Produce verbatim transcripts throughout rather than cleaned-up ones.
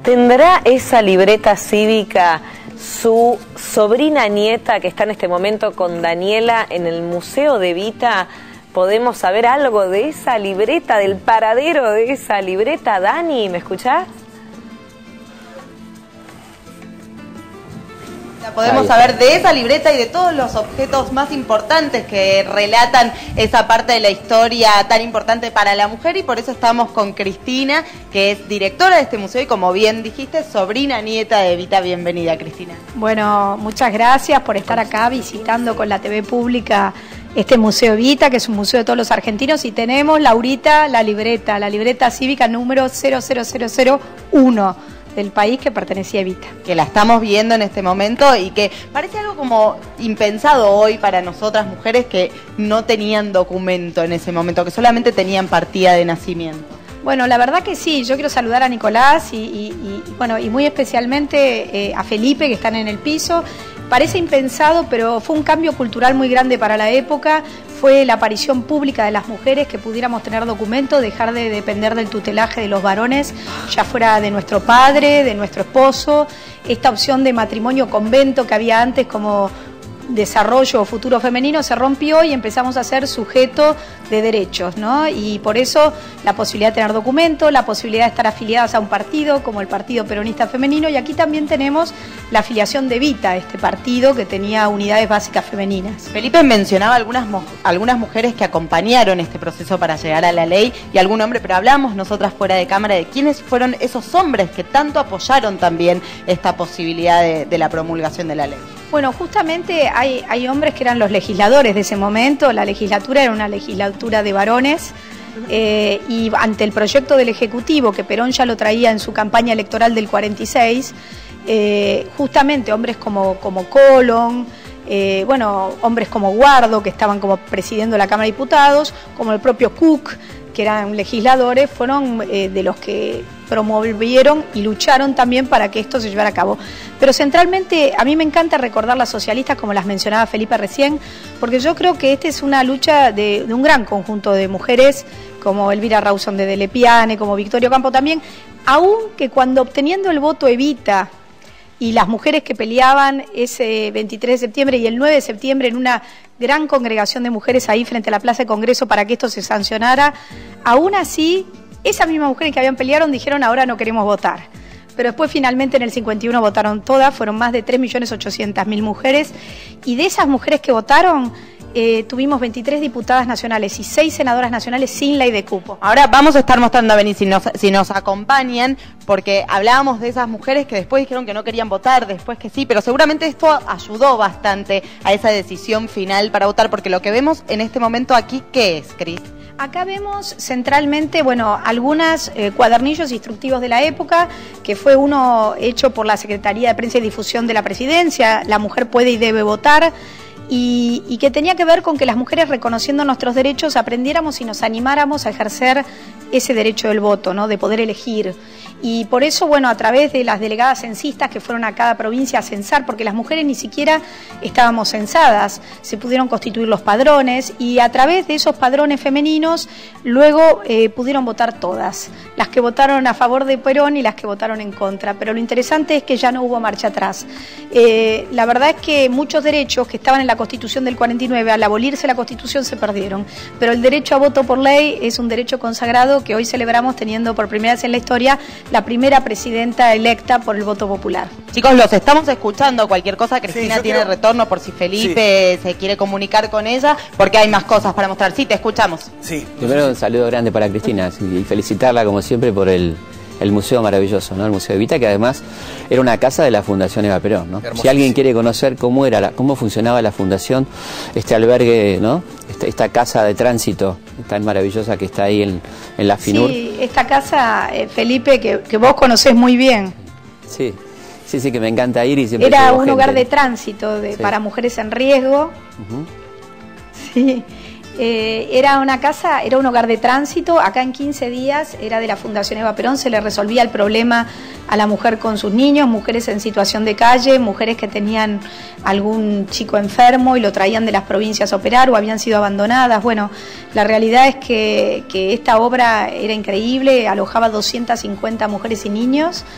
¿Tendrá esa libreta cívica su sobrina nieta que está en este momento con Daniela en el Museo de Evita? ¿Podemos saber algo de esa libreta, del paradero de esa libreta? Dani, ¿me escuchás? Podemos saber de esa libreta y de todos los objetos más importantes que relatan esa parte de la historia tan importante para la mujer, y por eso estamos con Cristina, que es directora de este museo y, como bien dijiste, sobrina nieta de Evita. Bienvenida, Cristina. Bueno, muchas gracias por estar acá visitando con la T V pública este Museo Evita, que es un museo de todos los argentinos, y tenemos, Laurita, la libreta, la libreta cívica número cero cero cero cero uno. Del país que pertenecía a Evita. Que la estamos viendo en este momento y que parece algo como impensado hoy para nosotras mujeres que no tenían documento en ese momento, que solamente tenían partida de nacimiento. Bueno, la verdad que sí, yo quiero saludar a Nicolás y, y, y bueno, y muy especialmente eh, a Felipe, que están en el piso. Parece impensado, pero fue un cambio cultural muy grande para la época. Fue la aparición pública de las mujeres, que pudiéramos tener documento, dejar de depender del tutelaje de los varones, ya fuera de nuestro padre, de nuestro esposo. Esta opción de matrimonio convento que había antes como desarrollo o futuro femenino se rompió y empezamos a ser sujeto de derechos, ¿no? Y por eso la posibilidad de tener documento, la posibilidad de estar afiliadas a un partido como el Partido Peronista Femenino, y aquí también tenemos la afiliación de Evita, este partido que tenía unidades básicas femeninas. Felipe mencionaba algunas, algunas mujeres que acompañaron este proceso para llegar a la ley y algún hombre, pero hablamos nosotras fuera de cámara de quiénes fueron esos hombres que tanto apoyaron también esta posibilidad de, de la promulgación de la ley. Bueno, justamente hay, hay hombres que eran los legisladores de ese momento. La legislatura era una legislatura de varones, eh, y ante el proyecto del Ejecutivo, que Perón ya lo traía en su campaña electoral del cuarenta y seis, eh, justamente hombres como, como Colón, eh, bueno, hombres como Guardo, que estaban como presidiendo la Cámara de Diputados, como el propio Cook, que eran legisladores, fueron eh, de los que promovieron y lucharon también para que esto se llevara a cabo. Pero centralmente a mí me encanta recordar las socialistas, como las mencionaba Felipe recién, porque yo creo que esta es una lucha de, de un gran conjunto de mujeres, como Elvira Rawson de Delepiane, como Victoria Ocampo también, aunque cuando obteniendo el voto Evita y las mujeres que peleaban ese veintitrés de septiembre y el nueve de septiembre en una gran congregación de mujeres ahí frente a la Plaza de Congreso para que esto se sancionara, aún así, esas mismas mujeres que habían peleado dijeron ahora no queremos votar. Pero después finalmente en el cincuenta y uno votaron todas, fueron más de tres millones ochocientas mil mujeres, y de esas mujeres que votaron, Eh, tuvimos veintitrés diputadas nacionales y seis senadoras nacionales sin ley de cupo. Ahora vamos a estar mostrando, a Beni, si nos, si nos acompañan, porque hablábamos de esas mujeres que después dijeron que no querían votar, después que sí, pero seguramente esto ayudó bastante a esa decisión final para votar, porque lo que vemos en este momento aquí, ¿qué es, Cris? Acá vemos centralmente, bueno, algunos eh, cuadernillos instructivos de la época, que fue uno hecho por la Secretaría de Prensa y Difusión de la Presidencia, La mujer puede y debe votar, Y, y que tenía que ver con que las mujeres, reconociendo nuestros derechos, aprendiéramos y nos animáramos a ejercer ese derecho del voto, ¿no? De poder elegir. Y por eso, bueno, a través de las delegadas censistas que fueron a cada provincia a censar, porque las mujeres ni siquiera estábamos censadas, se pudieron constituir los padrones, y a través de esos padrones femeninos luego eh, pudieron votar todas, las que votaron a favor de Perón y las que votaron en contra. Pero lo interesante es que ya no hubo marcha atrás. Eh, la verdad es que muchos derechos que estaban en la Constitución del cuarenta y nueve, al abolirse la Constitución, se perdieron, pero el derecho a voto por ley es un derecho consagrado que hoy celebramos, teniendo por primera vez en la historia la primera presidenta electa por el voto popular. Chicos, los estamos escuchando. Cualquier cosa, Cristina sí, tiene quiero... retorno por si Felipe sí. se quiere comunicar con ella, porque hay más cosas para mostrar. Sí, te escuchamos. Sí. Primero un saludo grande para Cristina y felicitarla como siempre por el, el museo maravilloso, ¿no? El Museo Evita, que además era una casa de la Fundación Eva Perón, ¿no? Si alguien quiere conocer cómo era la, cómo funcionaba la fundación, este albergue, ¿no? Esta, esta casa de tránsito tan maravillosa que está ahí en, en la FINUR. Sí, esta casa, eh, Felipe, que, que vos conocés muy bien. Sí, sí, sí, que me encanta ir y siempre era un gente. Lugar de tránsito de, sí. para mujeres en riesgo. Uh-huh. Sí. Eh, era una casa, era un hogar de tránsito. Acá en quince días era de la Fundación Eva Perón, se le resolvía el problema a la mujer con sus niños, mujeres en situación de calle, mujeres que tenían algún chico enfermo y lo traían de las provincias a operar o habían sido abandonadas. Bueno, la realidad es que, que esta obra era increíble, alojaba doscientas cincuenta mujeres y niños.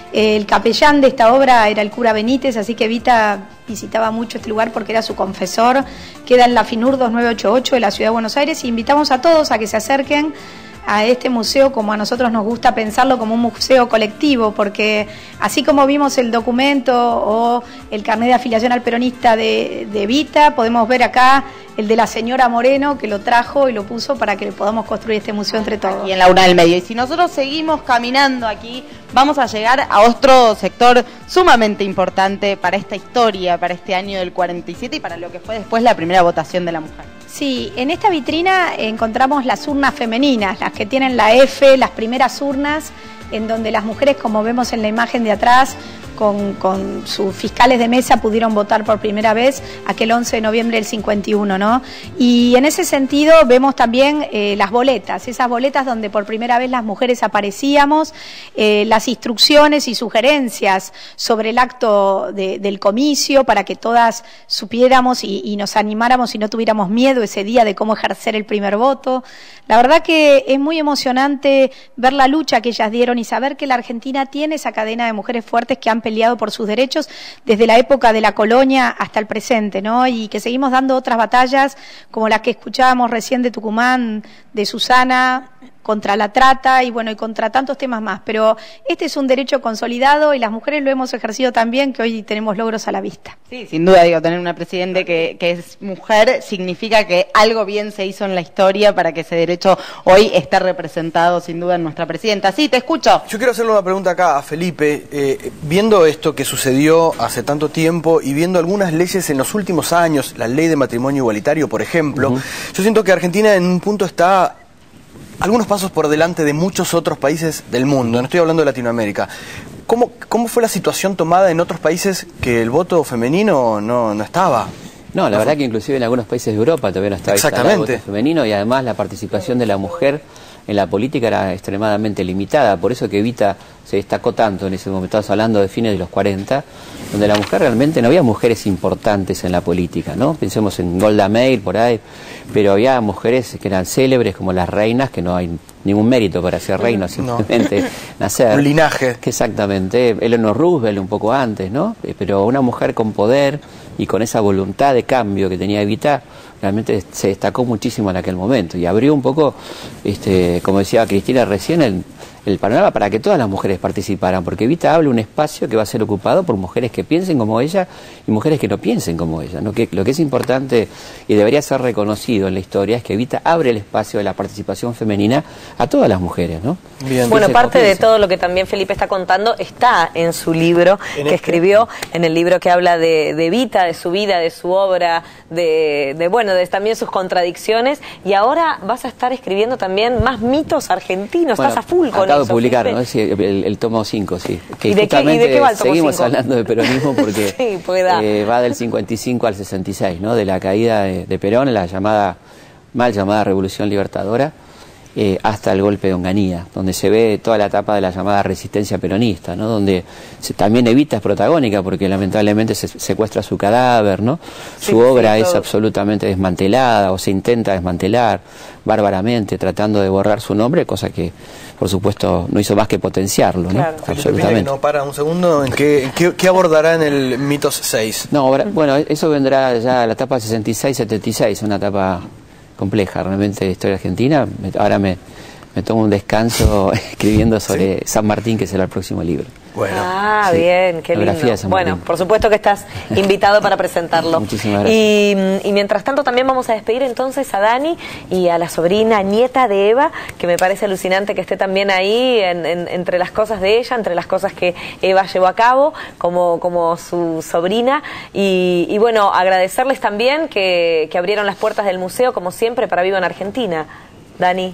El capellán de esta obra era el cura Benítez, así que Evita visitaba mucho este lugar porque era su confesor. Queda en la FINUR dos nueve ocho ocho de la Ciudad de Buenos Aires, y invitamos a todos a que se acerquen a este museo, como a nosotros nos gusta pensarlo, como un museo colectivo, porque así como vimos el documento o el carnet de afiliación al peronista de, de Evita, podemos ver acá el de la señora Moreno, que lo trajo y lo puso para que podamos construir este museo entre todos. Aquí en la Una del Medio. Y si nosotros seguimos caminando aquí, vamos a llegar a otro sector sumamente importante para esta historia, para este año del cuarenta y siete y para lo que fue después la primera votación de la mujer. Sí, en esta vitrina encontramos las urnas femeninas, las que tienen la F, las primeras urnas, en donde las mujeres, como vemos en la imagen de atrás, con, con sus fiscales de mesa pudieron votar por primera vez aquel once de noviembre del cincuenta y uno, ¿no? Y en ese sentido vemos también eh, las boletas, esas boletas donde por primera vez las mujeres aparecíamos, eh, las instrucciones y sugerencias sobre el acto de, del comicio, para que todas supiéramos y, y nos animáramos y no tuviéramos miedo ese día de cómo ejercer el primer voto. La verdad que es muy emocionante ver la lucha que ellas dieron y saber que la Argentina tiene esa cadena de mujeres fuertes que han peleado por sus derechos desde la época de la colonia hasta el presente, ¿no? Y que seguimos dando otras batallas como las que escuchábamos recién de Tucumán, de Susana, contra la trata y bueno, y contra tantos temas más. Pero este es un derecho consolidado y las mujeres lo hemos ejercido también, que hoy tenemos logros a la vista. Sí, sin duda, digo, tener una presidente que, que es mujer significa que algo bien se hizo en la historia para que ese derecho hoy esté representado sin duda en nuestra presidenta. Sí, te escucho. Yo quiero hacerle una pregunta acá a Felipe. Eh, viendo esto que sucedió hace tanto tiempo y viendo algunas leyes en los últimos años, la ley de matrimonio igualitario, por ejemplo, uh-huh. yo siento que Argentina en un punto está algunos pasos por delante de muchos otros países del mundo, no estoy hablando de Latinoamérica. ¿Cómo, cómo fue la situación tomada en otros países que el voto femenino no, no estaba? No, la no verdad fue... que inclusive en algunos países de Europa todavía no estaba instalado el voto femenino, y además la participación de la mujer en la política era extremadamente limitada, por eso que Evita se destacó tanto en ese momento. Estamos hablando de fines de los cuarenta, donde la mujer realmente no había mujeres importantes en la política, ¿no? Pensemos en Golda Meir por ahí, pero había mujeres que eran célebres como las reinas, que no hay ningún mérito para ser reina, simplemente no. nacer. Un linaje. Que exactamente, Eleanor Roosevelt un poco antes, ¿no? Pero una mujer con poder y con esa voluntad de cambio que tenía Evita, realmente se destacó muchísimo en aquel momento y abrió un poco, este, como decía Cristina recién, el, el panorama para que todas las mujeres participaran, porque Evita habla un espacio que va a ser ocupado por mujeres que piensen como ella y mujeres que no piensen como ella, ¿no? Que, lo que es importante y debería ser reconocido en la historia es que Evita abre el espacio de la participación femenina a todas las mujeres, ¿no? Bien. Bueno, parte de todo lo que también Felipe está contando está en su libro ¿En que este? escribió, en el libro que habla de, de Evita, de su vida, de su obra, de, de bueno, de también sus contradicciones, y ahora vas a estar escribiendo también más mitos argentinos, bueno, estás a full con acabo eso. de publicar, ¿no? Sí, el, el tomo cinco, sí. Que ¿Y de qué, ¿y de qué va el tomo seguimos cinco? Hablando de peronismo porque sí, eh, va del cincuenta y cinco al sesenta y seis, ¿no? De la caída de, de Perón, la llamada, mal llamada Revolución Libertadora, eh, hasta el golpe de Onganía, donde se ve toda la etapa de la llamada resistencia peronista, ¿no? Donde se, también Evita es protagónica porque lamentablemente se secuestra su cadáver, ¿no? Sí, su obra sí, es absolutamente desmantelada o se intenta desmantelar bárbaramente, tratando de borrar su nombre, cosa que por supuesto no hizo más que potenciarlo, ¿no? Claro. Absolutamente. No, para un segundo, ¿en qué, en qué, qué abordará en el Mitos seis? No, bueno, eso vendrá ya a la etapa sesenta y seis setenta y seis, una etapa compleja realmente de historia argentina. Ahora me, me tomo un descanso escribiendo sobre ¿Sí? San Martín, que será el próximo libro. Bueno, ah, sí. bien, qué lindo. Bueno, por supuesto que estás invitado para presentarlo. Muchísimas gracias. Y, y mientras tanto también vamos a despedir entonces a Dani y a la sobrina nieta de Eva, que me parece alucinante que esté también ahí en, en, entre las cosas de ella, entre las cosas que Eva llevó a cabo como, como su sobrina. Y, y bueno, agradecerles también que, que abrieron las puertas del museo, como siempre, para Viva en Argentina. Dani.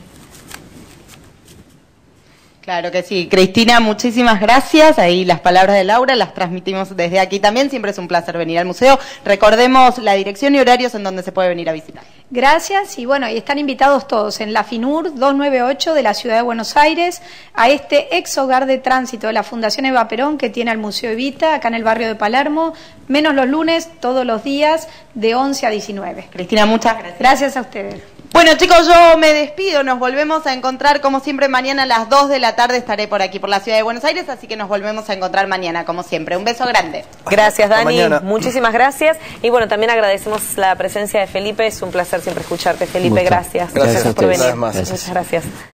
Claro que sí. Cristina, muchísimas gracias. Ahí las palabras de Laura las transmitimos desde aquí también. Siempre es un placer venir al museo. Recordemos la dirección y horarios en donde se puede venir a visitar. Gracias, y bueno, y están invitados todos en la FINUR dos nueve ocho de la Ciudad de Buenos Aires a este ex hogar de tránsito de la Fundación Eva Perón, que tiene al Museo Evita, acá en el barrio de Palermo, menos los lunes, todos los días, de once a diecinueve. Cristina, muchas gracias. Gracias a ustedes. Bueno, chicos, yo me despido. Nos volvemos a encontrar, como siempre, mañana a las dos de la tarde. Estaré por aquí, por la ciudad de Buenos Aires, así que nos volvemos a encontrar mañana, como siempre. Un beso grande. Gracias, Hasta Dani. mañana. Muchísimas gracias. Y bueno, también agradecemos la presencia de Felipe. Es un placer siempre escucharte, Felipe. Muchas gracias. gracias a por ustedes. venir. Gracias. Muchas gracias.